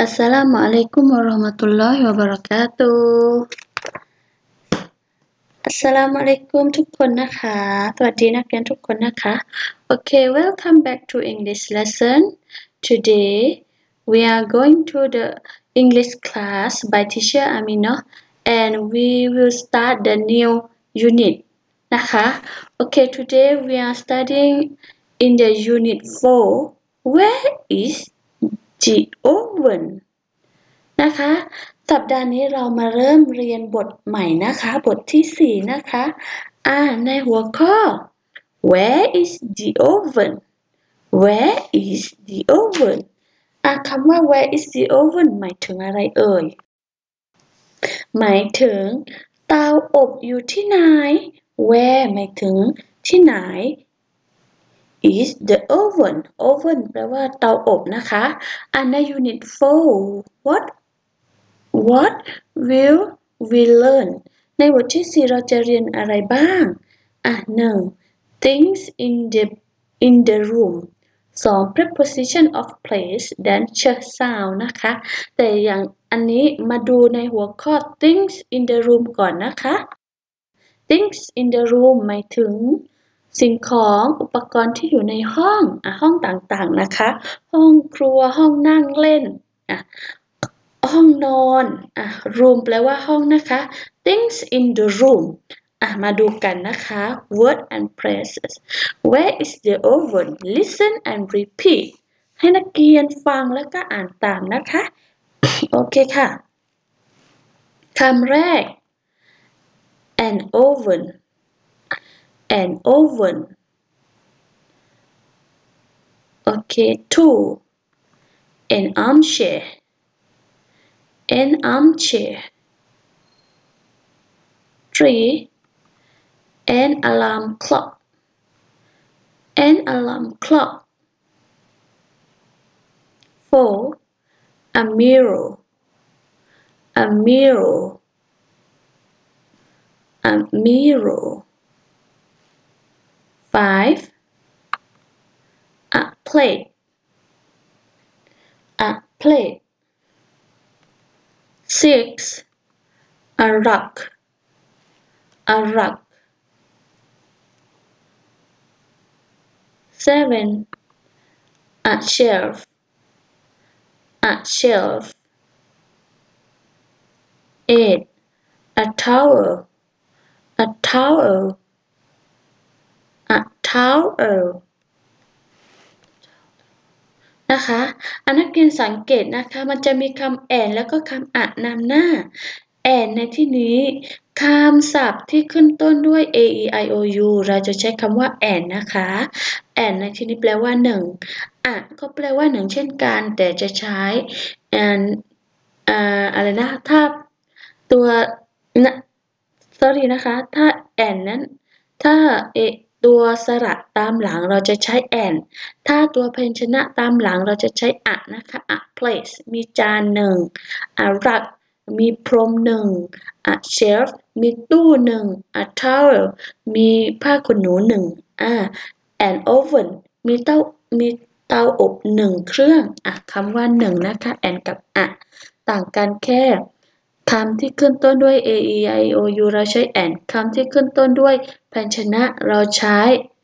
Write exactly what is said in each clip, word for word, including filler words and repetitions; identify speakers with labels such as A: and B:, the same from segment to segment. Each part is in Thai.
A: Assalamualaikum warahmatullahi wabarakatuh อัสสลามุอะลัยกุมทุกคนนะคะสวัสดีนักเรียนทุกคนนะคะ Okay, welcome back to English lesson. Today we are going to the English class by teacher Aminah and we will start the new unit นะคะ Okay, today we are studying in the unit four. Where is the oven? นะคะสัปดาห์นี้เรามาเริ่มเรียนบทใหม่นะคะบทที่สี่นะคะอ่าในหัวข้อ Where is the oven? Where is the oven? อ่ะคำว่า Where is the oven หมายถึงอะไรเอ่ยหมายถึงเตาอบอยู่ที่ไหน Where หมายถึงที่ไหน is the oven oven แปลว่าเตาอบนะคะอ่ะใน unit four what What will we learn ในบทที่สี่เราจะเรียนอะไรบ้างอ่ะหนึ่ง things in the in the room สอง preposition of place danger sound นะคะแต่อย่างอันนี้มาดูในหัวข้อ things in the room ก่อนนะคะ things in the room หมายถึงสิ่งของอุปกรณ์ที่อยู่ในห้องอ่ะห้องต่างๆนะคะห้องครัวห้องนั่งเล่นอ่ะห้องนอนอ่ะ room แปลว่าห้องนะคะ things in the room อ่ะมาดูกันนะคะ word and phrases where is the oven listen and repeat ให้นักเรียนฟังแล้วก็อ่านตามนะคะ โอเคค่ะคำแรก an oven an oven โอเค two an armchair an armchair three an alarm clock an alarm clock four a mirror a mirror a mirror five a plate a plate six a rug a rug seven a shelf a shelf eight a towel a towel a towel นะคะอันนักเรียนสังเกตนะคะมันจะมีคำแอนแล้วก็คำอะนำหน้าแอนในที่นี้คำศัพท์ที่ขึ้นต้นด้วย a e i o u เราจะใช้คำว่าแอนนะคะแอนในที่นี้แปลว่าหนึ่งอะก็แปลว่าหนึ่งเช่นกันแต่จะใช้แอนอ่าอะไรนะถ้าตัวนะ sorry นะคะถ้าแอนนั้นถ้าเอตัวสระตามหลังเราจะใช้แอนถ้าตัวพยัญชนะตามหลังเราจะใช้อะนะคะ a place มีจานหนึ่ง a rug มีพรมหนึ่ง a shelf มีตู้หนึ่ง a towel มีผ้าขนหนูหนึ่งอ่า an oven มีเตามีเตาอบหนึ่งเครื่องอ่ะคำว่าหนึ่งนะคะ and กับอะต่างกันแค่คำที่ขึ้นต้นด้วย a e i o u เราใช้ and คำที่ขึ้นต้นด้วยพยัญชนะเราใช้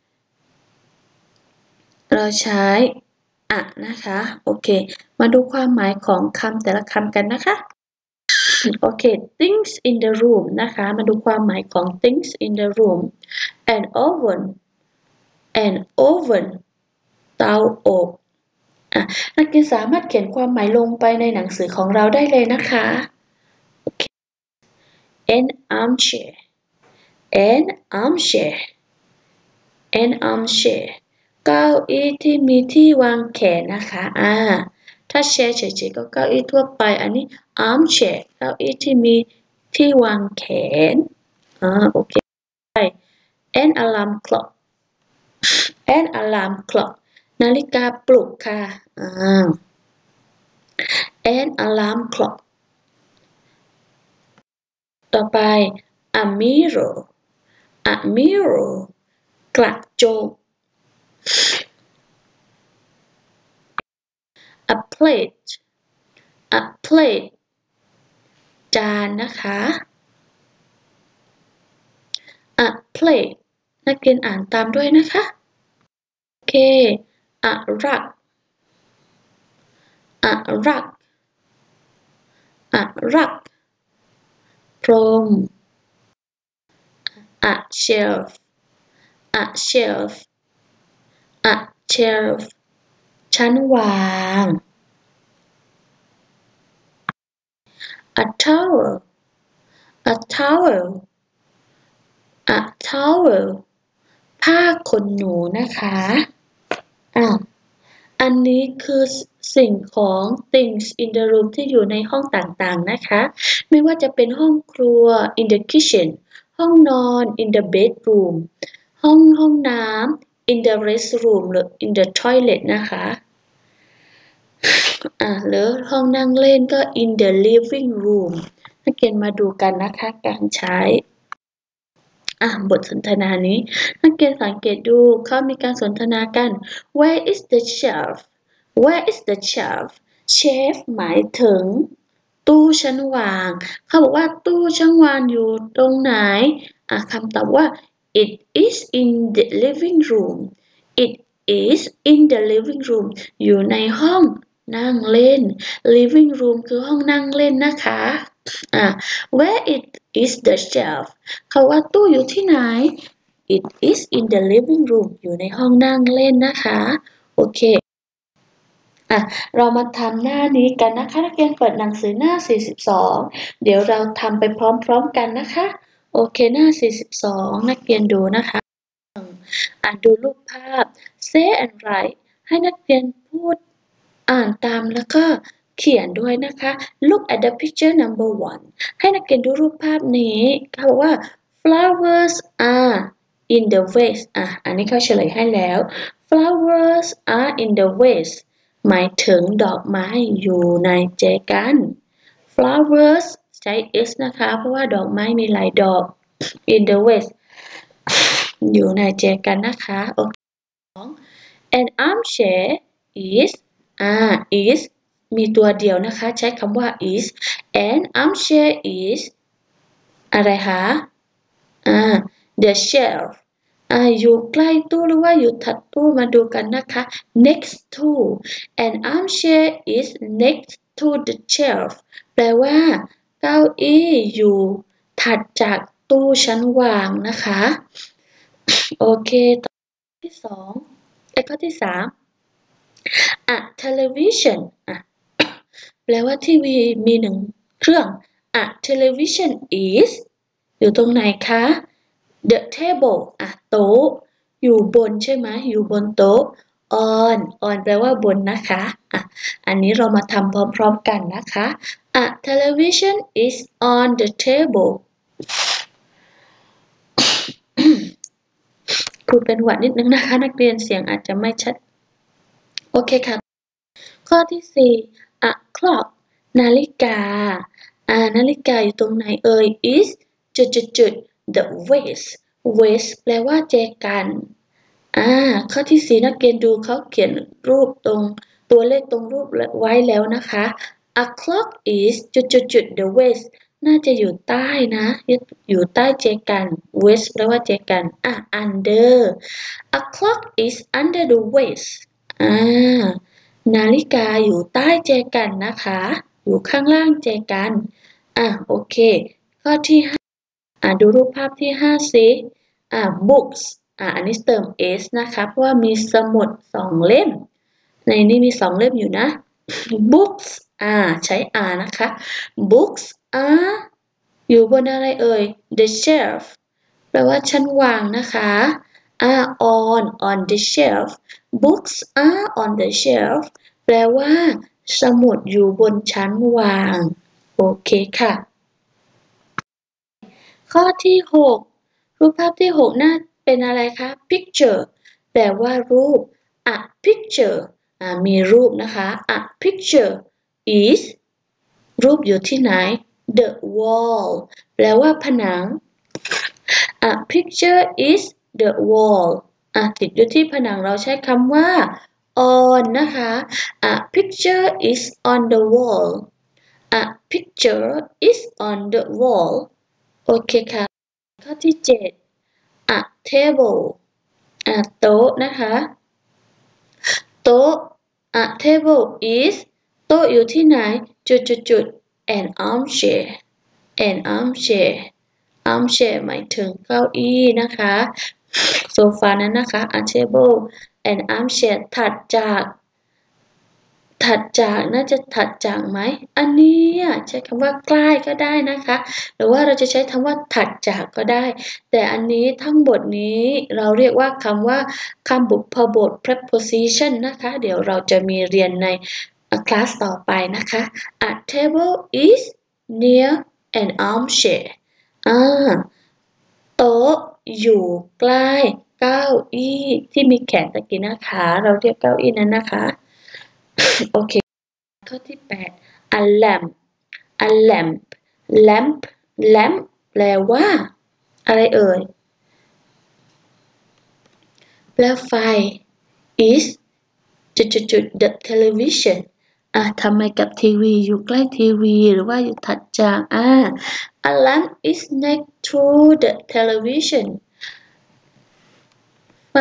A: เราใช้อะนะคะโอเคมาดูความหมายของคำแต่ละคำกันนะคะโอเค things in the room นะคะมาดูความหมายของ things in the room an oven an oven เตาอบอ่ะนักเรียนสามารถเขียนความหมายลงไปในหนังสือของเราได้เลยนะคะโอเค an armchair an armchair an armchair เก้าอี้ที่มีที่วางแขนนะคะอ่าถ้าแชร์เฉยๆก็เก้าอี้ทั่วไปอันนี้ armchair เก้าอี้ที่มีที่วางแขนอ่าโอเค an alarm clock an alarm clock นาฬิกาปลุกค่ะอ่า an alarm clock ต่อไป a mirror a mirror กระจก a plate a plate จานนะคะ a plate นักเรียนอ่านตามด้วยนะคะโอเค a rug a rug a rug พรม a shelf a shelf a shelf ชั้นวาง a towel a towel a towel ผ้าขนหนูนะคะอ่ะอันนี้คือสิ่งของ things in the room ที่อยู่ในห้องต่างๆนะคะไม่ว่าจะเป็นห้องครัว in the kitchen ห้องนอน in the bedroom ห้องห้องน้ำ in the restroom หรือ in the toilet นะคะอ่ะหรือห้องนั่งเล่นก็ in the living room นักเรียนมาดูกันนะคะการใช้อ่ะบทสนทนานี้นักเรียนสังเกตดูเขามีการสนทนากัน Where is the shelf Where is the shelf shelf หมายถึงตู้ชั้นวางเขาบอกว่าตู้ชั้นวางอยู่ตรงไหนอ่ะคำตอบว่า It is in the living room It is in the living room อยู่ในห้องนั่งเล่น living room คือห้องนั่งเล่นนะคะอ่ะ Where it is the shelf เขาว่าตู้อยู่ที่ไหน It is in the living room อยู่ในห้องนั่งเล่นนะคะโอเคอ่ะเรามาทำหน้านี้กันนะคะนักเรียนเปิดหนังสือหน้าสี่สิบสองเดี๋ยวเราทำไปพร้อมๆกันนะคะโอเคหน้าสี่สิบสองนักเรียนดูนะคะอ่านดูรูปภาพ say and write ให้นักเรียนพูดอ่านตามแล้วก็เขียนด้วยนะคะ look at the picture number one ให้นักเรียนดูรูปภาพนี้เขาบอกว่า flowers are in the vase อ่ะอันนี้เขาเฉลยให้แล้ว flowers are in the vase หมายถึงดอกไม้อยู่ในแจกัน flowers ใช้ s นะคะเพราะว่าดอกไม้มีหลายดอก in the vase อยู่ในแจกันนะคะโอเค an armchair is อ่า is มีตัวเดียวนะคะใช้คำว่า is an armchair is อะไรคะอ่า the shelf อ่าอยู่ใกล้ตู้หรือว่าอยู่ถัดตู้มาดูกันนะคะ next to an armchair is next to the shelf แปลว่าเก้าอี้อยู่ถัดจากตู้ชั้นวางนะคะโอเคต่อที่สองไอ้ข้อที่สาม a television อ่ะแปลว่าทีวีมีหนึ่งเครื่อง a television is อยู่ตรงไหนคะ the table อ่ะโต๊ะอยู่บนใช่ไหมอยู่บนโต๊ะ on on แปลว่าบนนะคะอ่ะอันนี้เรามาทำพร้อมๆกันนะคะ a television is on the table ครูเป็นหวัดนิดนึงนะคะนักเรียนเสียงอาจจะไม่ชัดโอเคค่ะข้อที่สี่ a clock นาฬิกาอ่านาฬิกาอยู่ตรงไหนเอ่ย is จุดจุดจุด the vase vase แปลว่าแจกันอ่าข้อที่สี่นักเรียนดูเขาเขียนรูปตรงตัวเลขตรงรูปไว้แล้วนะคะ a clock is จุดจุดจุด the vase น่าจะอยู่ใต้นะอยู่ใต้แจกัน vase แปลว่าแจกันอ่ะ under a clock is under the vase อ่านาฬิกาอยู่ใต้แจกันนะคะอยู่ข้างล่างแจกันอ่ะโอเคข้อที่ห้าอ่ะดูรูปภาพที่ห้าสิอ่ะ books อ่ะอันนี้เติม s นะคะเพราะว่ามีสมุดสองเล่มในนี้มีสองเล่มอยู่นะ books อ่ะใช้ r นะคะ books are อยู่บนอะไรเอ่ย the shelf แปลว่าชั้นวางนะคะอ่ะ on on the shelf books are on the shelf แปลว่าสมุดอยู่บนชั้นวางโอเคค่ะข้อที่หกรูปภาพที่หกน่าเป็นอะไรคะ picture แปลว่ารูป a picture อ่ามีรูปนะคะ a picture is รูปอยู่ที่ไหน the wall แปลว่าผนัง a picture is the wall อ่ะติดอยู่ที่ผนังเราใช้คำว่า on นะคะ a picture is on the wall A picture is on the wall โอเคค่ะข้อที่เจ็ด A table อ่ะโต๊ะนะคะโต๊ะ A table is โต๊ะอยู่ที่ไหนจุดจุดจุด an armchair an armchair armchair หมายถึงเก้าอี้นะคะโซฟานั้นนะคะ A table an armchair ถัดจากถัดจากน่าจะถัดจากไหมอันนี้ใช้คำว่าใกล้ก็ได้นะคะหรือว่าเราจะใช้คำว่าถัดจากก็ได้แต่อันนี้ทั้งหมดนี้เราเรียกว่าคำว่าคำบุพบท preposition นะคะเดี๋ยวเราจะมีเรียนในคลาสต่อไปนะคะ A table is near an armchair อ่าโต๊ะอยู่ใกล้เก้าอี้ที่มีแขนตะกี้นะคะเราเรียกเก้าอี้นั้นนะคะโอเคข้อที่แปด a lamp a lamp lamp lamp แปลว่าอะไรเอ่ยแปลไฟ is จุดจุดจุด the television อ่ะทำไมกับทีวีอยู่ใกล้ทีวีหรือว่าอยู่ถัดจากอ่า a lamp is next to the television ไฟ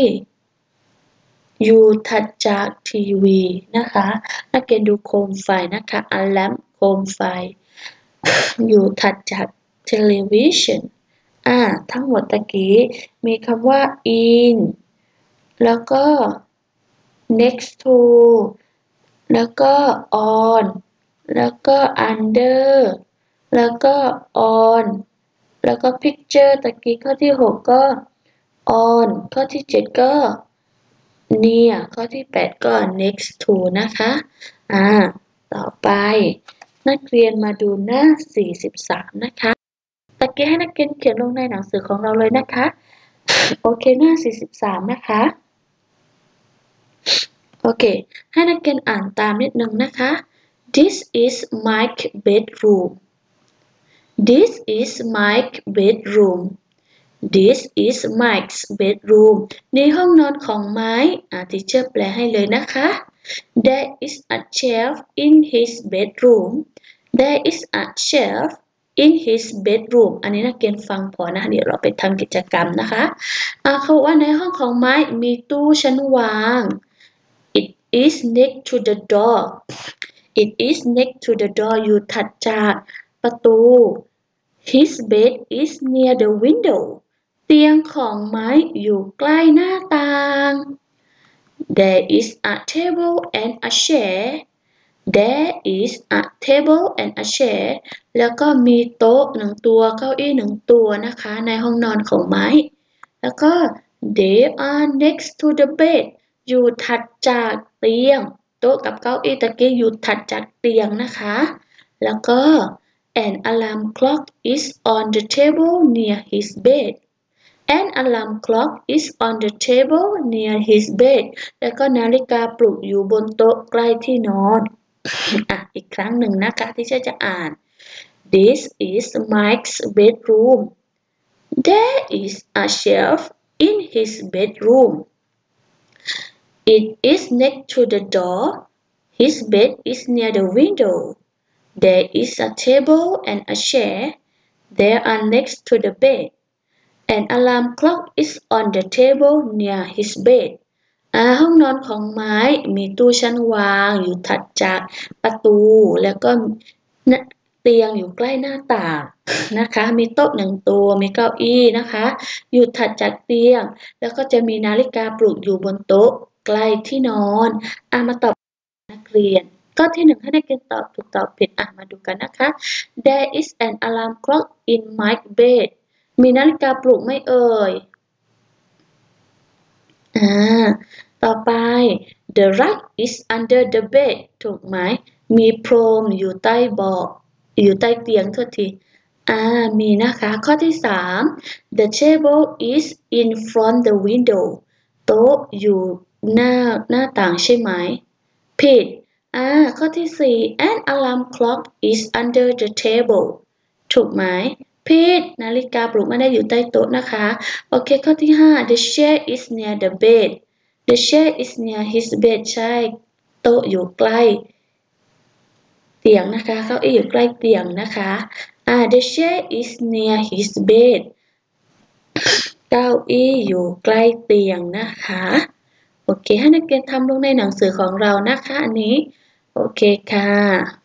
A: อยู่ถัดจากทีวีนะคะนักเรียนดูโคมไฟนะคะ a lamp โคมไฟอยู่ถัดจาก television อ่าทั้งหมดตะกี้มีคำว่า in แล้วก็ next to แล้วก็ on แล้วก็ under แล้วก็ on แล้วก็ picture ตะกี้ข้อที่หกก็ on ข้อที่เจ็ดก็near ข้อที่แปดก็ next to นะคะอ่าต่อไปนักเรียนมาดูหน้าสี่สิบสามนะคะตะกี้ให้นักเรียนเขียนลงในหนังสือของเราเลยนะคะโอเคหน้าสี่สิบสามนะคะโอเคให้นักเรียนอ่านตามนิดนึงนะคะ This is my bedroom This is my bedroom This is Mike's bedroom ในห้องนอนของไม้อ่าทีเชอร์แปลให้เลยนะคะ There is a shelf in his bedroom There is a shelf in his bedroom อันนี้นักเรียนฟังพอนะเดี๋ยวเราไปทำกิจกรรมนะคะอ่าเขาว่าในห้องของไม้มีตู้ชั้นวาง It is next to the door It is next to the door อยู่ถัดจากประตู His bed is near the windowเตียงของไม้อยู่ใกล้หน้าต่าง There is a table and a chair There is a table and a chair แล้วก็มีโต๊ะหนึ่งตัวเก้าอี้หนึ่งตัวนะคะในห้องนอนของไม้แล้วก็ They are next to the bed อยู่ถัดจากเตียงโต๊ะกับเก้าอี้ตะกี้อยู่ถัดจากเตียงนะคะแล้วก็ An alarm clock is on the table near his bed An alarm clock is on the table near his bed แล้วก็นาฬิกาปลุกอยู่บนโต๊ะใกล้ที่นอนอ่ะอีกครั้งหนึ่งนะคะที่จะอ่าน This is Mike's bedroom There is a shelf in his bedroom It is next to the door His bed is near the window There is a table and a chair They are next to the bed An alarm clock is on the table near his bed อ่าห้องนอนของไม้มีตู้ชั้นวางอยู่ถัดจากประตูแล้วก็เตียงอยู่ใกล้หน้าต่างนะคะมีโต๊ะหนึ่งตัวมีเก้าอี้นะคะอยู่ถัดจากเตียงแล้วก็จะมีนาฬิกาปลุกอยู่บนโต๊ะใกล้ที่นอนอ่ามาตอบนักเรียนข้อที่หนึ่งให้นักเรียนตอบถูกตอบผิดอ่ะมาดูกันนะคะ There is an alarm clock in my bed มีนาฬิกาปลุกไหมเอ่ยอ่าต่อไป The rug is under the bed ถูกไหมมีพรมอยู่ใต้เบาะอยู่ใต้เตียงโทษทีอ่ามีนะคะข้อที่สาม The table is in front the window โต๊ะอยู่หน้าหน้าต่างใช่ไหมผิดอ่าข้อที่สี่ An alarm clock is under the table ถูกไหมผิดนาฬิกาปลุกไม่ได้อยู่ใต้โต๊ะนะคะโอเคข้อที่ห้า The chair is near the bed The chair is near his bed ใช่โต๊ะอยู่ใกล้เตียงนะคะเก้าอี้อยู่ใกล้เตียงนะคะอ่า the chair is near his bed เก้าอี้อยู่ใกล้เตียงนะคะโอเคให้นักเรียนทำลงในหนังสือของเรานะคะอันนี้โอเคค่ะ